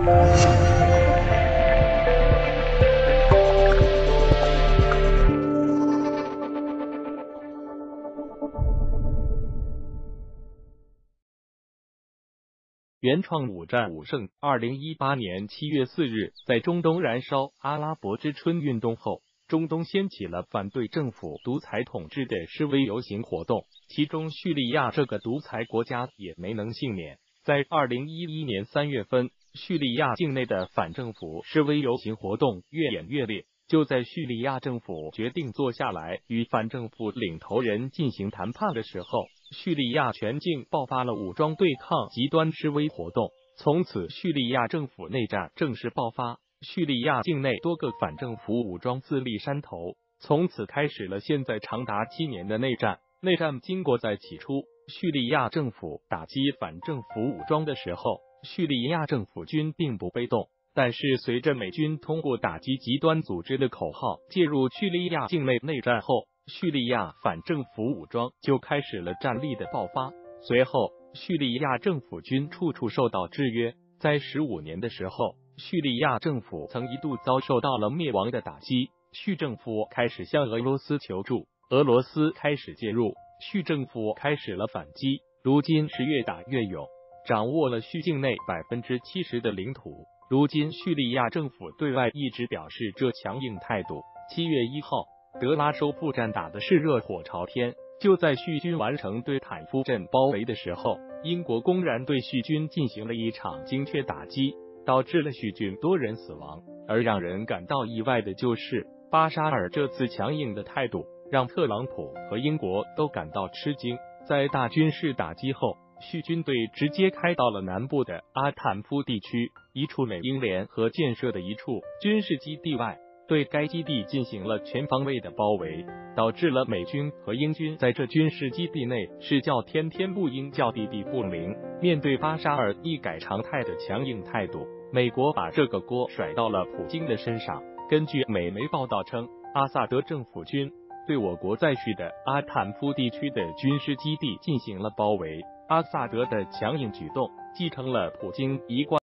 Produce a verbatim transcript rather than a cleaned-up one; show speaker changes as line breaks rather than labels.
原创五战五胜。二零一八年七月四日，在中东燃烧阿拉伯之春运动后，中东掀起了反对政府独裁统治的示威游行活动，其中叙利亚这个独裁国家也没能幸免。在二零一一年三月份，叙利亚境内的反政府示威游行活动越演越烈。就在叙利亚政府决定坐下来与反政府领头人进行谈判的时候，叙利亚全境爆发了武装对抗极端示威活动，从此叙利亚政府内战正式爆发。叙利亚境内多个反政府武装自立山头，从此开始了现在长达七年的内战。内战经过在起初，叙利亚政府打击反政府武装的时候，叙利亚政府军并不被动。但是随着美军通过打击极端组织的口号介入叙利亚境内内战后，叙利亚反政府武装就开始了战力的爆发。随后，叙利亚政府军处处受到制约。在十五年的时候，叙利亚政府曾一度遭受到了灭亡的打击，叙政府开始向俄罗斯求助，俄罗斯开始介入，叙政府开始了反击。如今是越打越勇，掌握了叙境内百分之七十的领土。如今，叙利亚政府对外一直表示这强硬态度。七月一号，德拉收复战打的是热火朝天。就在叙军完成对坦夫镇包围的时候，英国公然对叙军进行了一场精确打击，导致了叙军多人死亡。而让人感到意外的就是，巴沙尔这次强硬的态度，让特朗普和英国都感到吃惊。在大军事打击后，叙军队直接开到了南部的阿坦夫地区一处美英联合建设的一处军事基地外，对该基地进行了全方位的包围，导致了美军和英军在这军事基地内是叫天天不应，叫地地不灵。面对巴沙尔一改常态的强硬态度，美国把这个锅甩到了普京的身上。根据美媒报道称，阿萨德政府军对我国在叙的阿坦夫地区的军事基地进行了包围。阿萨德的强硬举动继承了普京一贯